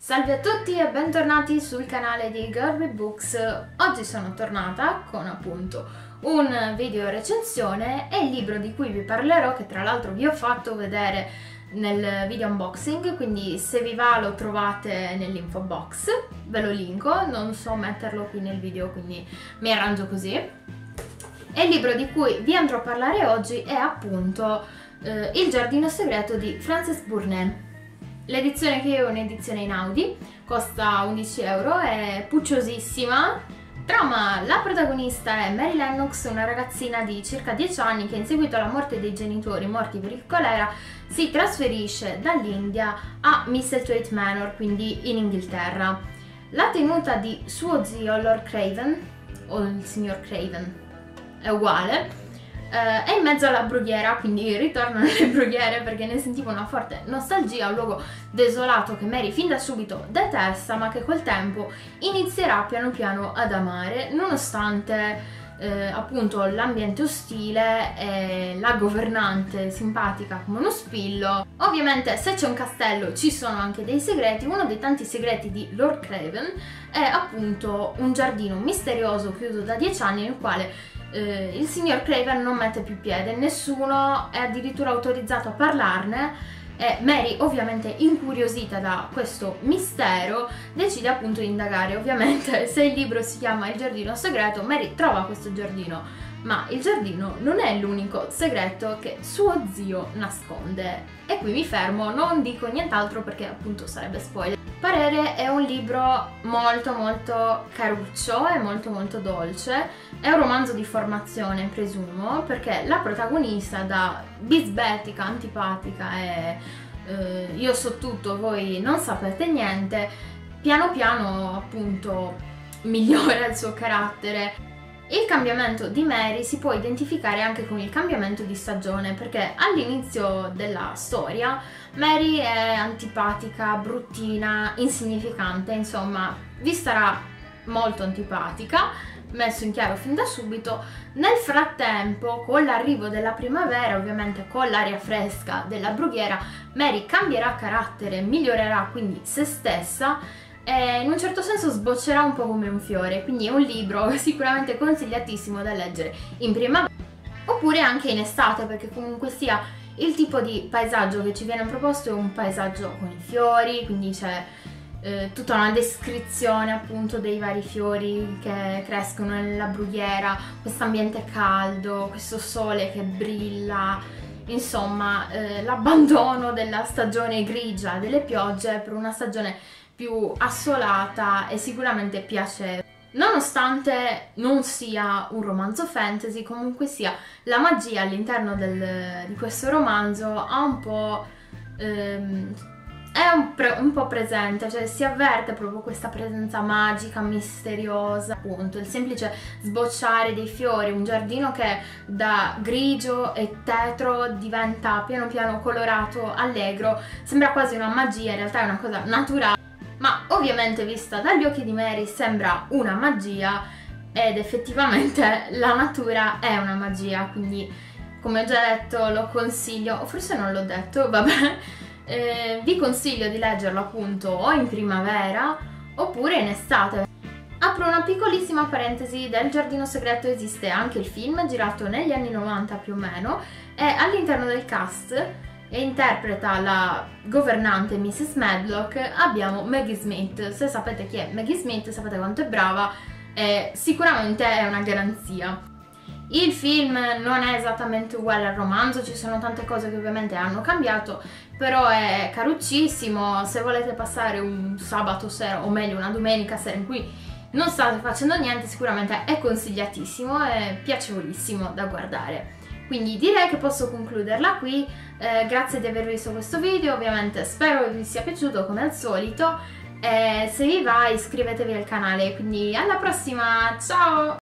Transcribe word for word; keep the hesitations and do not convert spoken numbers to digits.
Salve a tutti e bentornati sul canale di Girl with Books. Oggi sono tornata con appunto un video recensione e il libro di cui vi parlerò, che tra l'altro vi ho fatto vedere nel video unboxing, quindi se vi va lo trovate nell'info box, ve lo linko, non so metterlo qui nel video quindi mi arrangio così. E il libro di cui vi andrò a parlare oggi è appunto eh, Il giardino segreto di Frances Burney. L'edizione che io ho è un'edizione in Audi, costa undici euro, è pucciosissima. Trama: la protagonista è Mary Lennox, una ragazzina di circa dieci anni che in seguito alla morte dei genitori morti per il colera si trasferisce dall'India a Misselthwaite Manor, quindi in Inghilterra. La tenuta di suo zio Lord Craven, o il signor Craven, è uguale. Uh, è in mezzo alla brughiera, quindi ritorno nelle brughiere perché ne sentivo una forte nostalgia, un luogo desolato che Mary fin da subito detesta, ma che col tempo inizierà piano piano ad amare, nonostante eh, appunto l'ambiente ostile e la governante simpatica come uno spillo. Ovviamente se c'è un castello ci sono anche dei segreti. Uno dei tanti segreti di Lord Craven è appunto un giardino misterioso chiuso da dieci anni nel quale Uh, il signor Craven non mette più piede, nessuno è addirittura autorizzato a parlarne e Mary, ovviamente incuriosita da questo mistero, decide appunto di indagare. Ovviamente se il libro si chiama Il giardino segreto, Mary trova questo giardino, ma il giardino non è l'unico segreto che suo zio nasconde. E qui mi fermo, non dico nient'altro perché appunto sarebbe spoiler. Parere: è un libro molto molto caruccio e molto molto dolce. È un romanzo di formazione, presumo, perché la protagonista, da bisbetica, antipatica e eh, io so tutto, voi non sapete niente, piano piano appunto migliora il suo carattere. Il cambiamento di Mary si può identificare anche con il cambiamento di stagione, perché all'inizio della storia Mary è antipatica, bruttina, insignificante, insomma vi sarà molto antipatica, messo in chiaro fin da subito. Nel frattempo, con l'arrivo della primavera, ovviamente con l'aria fresca della brughiera, Mary cambierà carattere, migliorerà quindi se stessa e in un certo senso sboccerà un po' come un fiore, quindi è un libro sicuramente consigliatissimo da leggere in primavera oppure anche in estate, perché comunque sia il tipo di paesaggio che ci viene proposto è un paesaggio con i fiori, quindi c'è eh, tutta una descrizione appunto dei vari fiori che crescono nella brughiera, questo ambiente caldo, questo sole che brilla, insomma eh, l'abbandono della stagione grigia delle piogge per una stagione più assolata e sicuramente piacevole. Nonostante non sia un romanzo fantasy, comunque sia la magia all'interno di questo romanzo ha un po' ehm, è un, un po' presente, cioè si avverte proprio questa presenza magica, misteriosa, appunto il semplice sbocciare dei fiori, un giardino che da grigio e tetro diventa piano piano colorato, allegro, sembra quasi una magia, in realtà è una cosa naturale. Ma ovviamente vista dagli occhi di Mary sembra una magia ed effettivamente la natura è una magia, quindi come ho già detto lo consiglio, o forse non l'ho detto, vabbè, eh, vi consiglio di leggerlo appunto o in primavera oppure in estate. Apro una piccolissima parentesi: del giardino segreto esiste anche il film girato negli anni novanta più o meno e all'interno del cast e interpreta la governante missus Medlock abbiamo Maggie Smith. Se sapete chi è Maggie Smith sapete quanto è brava e sicuramente è una garanzia. Il film non è esattamente uguale al romanzo, ci sono tante cose che ovviamente hanno cambiato, però è caruccissimo. Se volete passare un sabato sera, o meglio una domenica sera in cui non state facendo niente, sicuramente è consigliatissimo e piacevolissimo da guardare. Quindi direi che posso concluderla qui. Eh, grazie di aver visto questo video, ovviamente spero vi sia piaciuto come al solito e se vi va iscrivetevi al canale, quindi alla prossima, ciao!